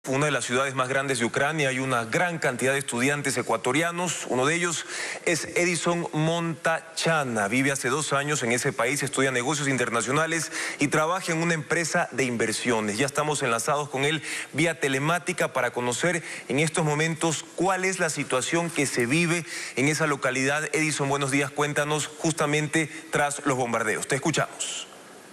Una de las ciudades más grandes de Ucrania, hay una gran cantidad de estudiantes ecuatorianos. Uno de ellos es Edison Montachana. Vive hace 2 años en ese país, estudia negocios internacionales y trabaja en una empresa de inversiones. Ya estamos enlazados con él vía telemática para conocer en estos momentos cuál es la situación que se vive en esa localidad. Edison, buenos días, cuéntanos justamente tras los bombardeos. Te escuchamos.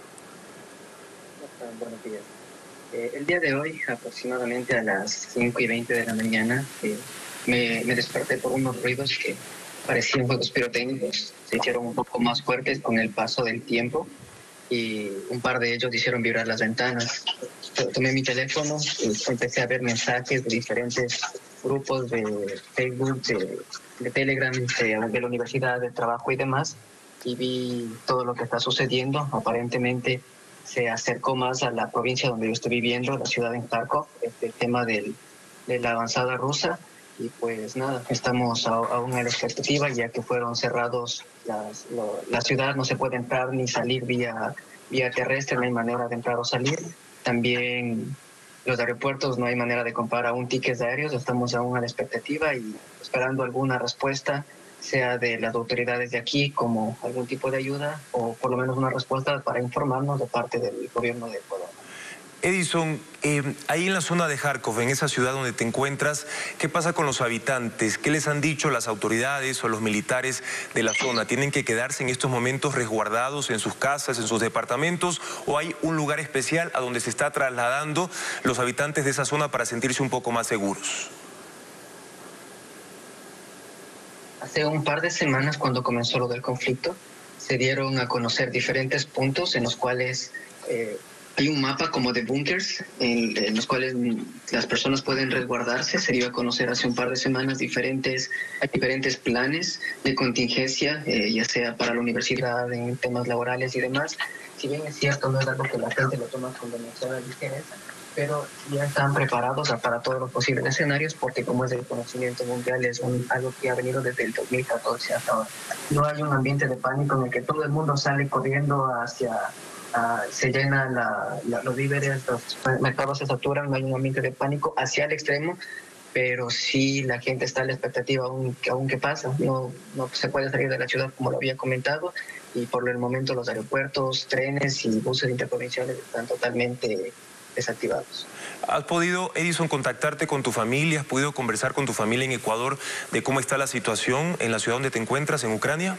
Buenos días. El día de hoy, aproximadamente a las 5:20 de la mañana, me desperté por unos ruidos que parecían juegos pirotécnicos. Se hicieron un poco más fuertes con el paso del tiempo y un par de ellos hicieron vibrar las ventanas. Tomé mi teléfono y empecé a ver mensajes de diferentes grupos de Facebook, de Telegram, de la universidad, de trabajo y demás, y vi todo lo que está sucediendo. Aparentemente se acercó más a la provincia donde yo estoy viviendo, la ciudad de Kharkov, este tema de la avanzada rusa. Y pues nada, estamos aún a la expectativa, ya que fueron cerrados la ciudad, no se puede entrar ni salir vía terrestre, no hay manera de entrar o salir. También los aeropuertos no hay manera de comprar aún tickets aéreos, estamos aún a la expectativa y esperando alguna respuesta, sea de las autoridades de aquí como algún tipo de ayuda o por lo menos una respuesta para informarnos de parte del gobierno de Ecuador. Edison, ahí en la zona de Kharkov, en esa ciudad donde te encuentras, ¿qué pasa con los habitantes? ¿Qué les han dicho las autoridades o los militares de la zona? ¿Tienen que quedarse en estos momentos resguardados en sus casas, en sus departamentos? ¿O hay un lugar especial a donde se está trasladando los habitantes de esa zona para sentirse un poco más seguros? Hace un par de semanas, cuando comenzó lo del conflicto, se dieron a conocer diferentes puntos en los cuales hay un mapa como de búnkers en los cuales las personas pueden resguardarse. Se dio a conocer hace un par de semanas diferentes planes de contingencia, ya sea para la universidad, en temas laborales y demás. Si bien es cierto, no es algo que la gente lo toma con demasiada ligereza, pero ya están preparados para todos los posibles escenarios, porque como es del conocimiento mundial, es algo que ha venido desde el 2014 hasta ahora. No hay un ambiente de pánico en el que todo el mundo sale corriendo hacia... se llenan los víveres, los mercados se saturan, no hay un ambiente de pánico hacia el extremo, pero sí la gente está a la expectativa aún qué pasa. No se puede salir de la ciudad como lo había comentado, y por el momento los aeropuertos, trenes y buses interprovinciales están totalmente desactivados. ¿Has podido, Edison, contactarte con tu familia? ¿Has podido conversar con tu familia en Ecuador de cómo está la situación en la ciudad donde te encuentras, en Ucrania?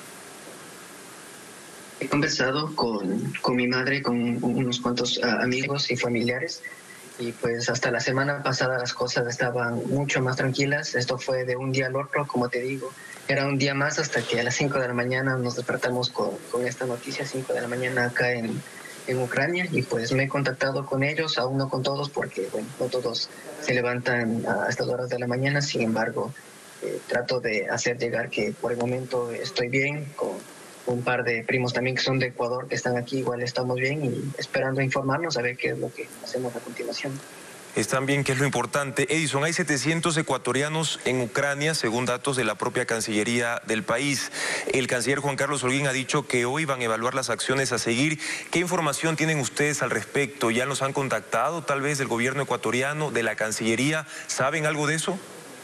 He conversado con mi madre, con unos cuantos amigos y familiares, y pues hasta la semana pasada las cosas estaban mucho más tranquilas. Esto fue de un día al otro, como te digo, era un día más hasta que a las 5 de la mañana nos despertamos con esta noticia, 5 de la mañana acá en Ucrania, y pues me he contactado con ellos, aún no con todos porque bueno, no todos se levantan a estas horas de la mañana. Sin embargo, trato de hacer llegar que por el momento estoy bien, con un par de primos también que son de Ecuador que están aquí, igual estamos bien y esperando informarnos a ver qué es lo que hacemos a continuación. Están bien, que es lo importante. Edison, hay 700 ecuatorianos en Ucrania, según datos de la propia Cancillería del país. El canciller Juan Carlos Holguín ha dicho que hoy van a evaluar las acciones a seguir. ¿Qué información tienen ustedes al respecto? ¿Ya los han contactado, tal vez, del gobierno ecuatoriano, de la Cancillería? ¿Saben algo de eso?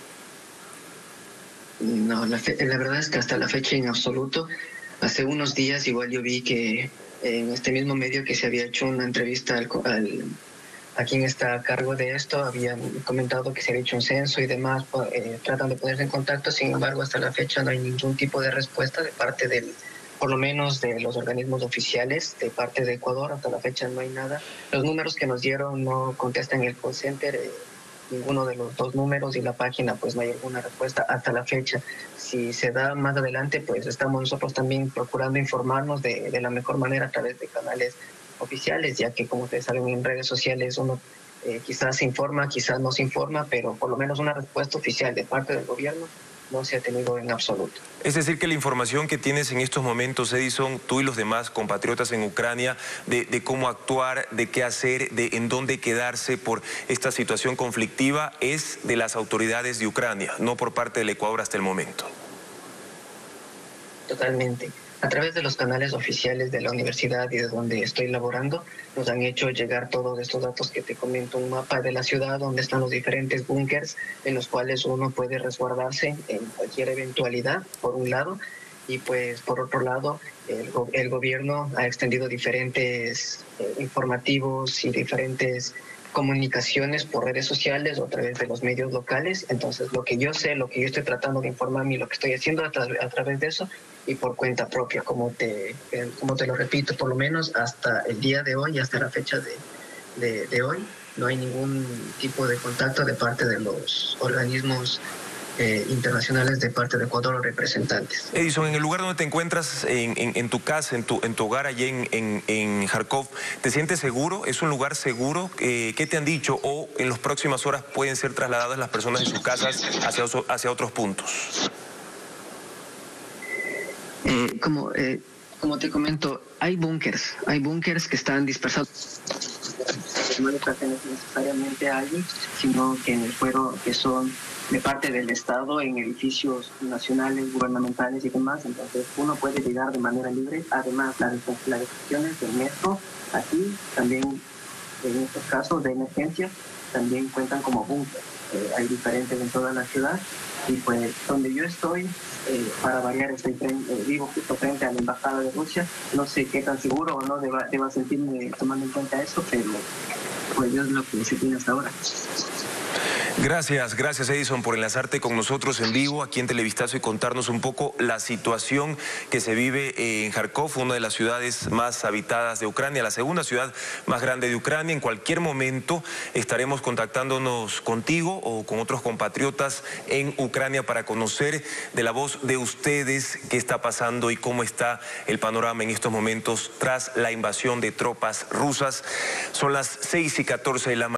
No, la verdad es que hasta la fecha en absoluto. Hace unos días igual yo vi que en este mismo medio que se había hecho una entrevista a quien está a cargo de esto, habían comentado que se había hecho un censo y demás, tratan de ponerse en contacto. Sin embargo, hasta la fecha no hay ningún tipo de respuesta de parte por lo menos de los organismos oficiales, de parte de Ecuador. Hasta la fecha no hay nada. Los números que nos dieron no contestan el call center, ninguno de los dos números, y la página pues no hay alguna respuesta hasta la fecha. Si se da más adelante, pues estamos nosotros también procurando informarnos de la mejor manera a través de canales oficiales, ya que como ustedes saben, en redes sociales uno quizás se informa, quizás no se informa, pero por lo menos una respuesta oficial de parte del gobierno no se ha tenido en absoluto. Es decir, que la información que tienes en estos momentos, Edison, tú y los demás compatriotas en Ucrania, de cómo actuar, de qué hacer, de en dónde quedarse por esta situación conflictiva, es de las autoridades de Ucrania, no por parte del Ecuador hasta el momento. Totalmente. A través de los canales oficiales de la universidad y de donde estoy laborando, nos han hecho llegar todos estos datos que te comento, un mapa de la ciudad donde están los diferentes búnkers en los cuales uno puede resguardarse en cualquier eventualidad, por un lado, y pues por otro lado, el gobierno ha extendido diferentes informativos y diferentes comunicaciones por redes sociales o a través de los medios locales. Entonces, lo que yo sé, lo que yo estoy tratando de informarme y lo que estoy haciendo a través de eso y por cuenta propia, como te lo repito, por lo menos hasta el día de hoy, hasta la fecha de hoy, no hay ningún tipo de contacto de parte de los organismos internacionales de parte de Ecuador o representantes. Edison, en el lugar donde te encuentras, en tu casa, en tu hogar allí en Kharkov, ¿te sientes seguro? ¿Es un lugar seguro? ¿Qué te han dicho? ¿O en las próximas horas pueden ser trasladadas las personas de sus casas hacia otros puntos? Como te comento, hay búnkers que están dispersados. No le pertenecen necesariamente a alguien, sino que son de parte del Estado en edificios nacionales, gubernamentales y demás. Entonces uno puede llegar de manera libre. Además, las estaciones del metro aquí también, en estos casos de emergencia, también cuentan como búnker. Hay diferentes en toda la ciudad. Y pues donde yo estoy, para variar, vivo justo frente a la Embajada de Rusia. No sé qué tan seguro o no deba sentirme tomando en cuenta eso, pero pues es lo que se tiene hasta ahora. Gracias Edison por enlazarte con nosotros en vivo aquí en Televistazo y contarnos un poco la situación que se vive en Kharkov, una de las ciudades más habitadas de Ucrania, la segunda ciudad más grande de Ucrania. En cualquier momento estaremos contactándonos contigo o con otros compatriotas en Ucrania para conocer de la voz de ustedes qué está pasando y cómo está el panorama en estos momentos tras la invasión de tropas rusas. Son las 6:14 de la mañana.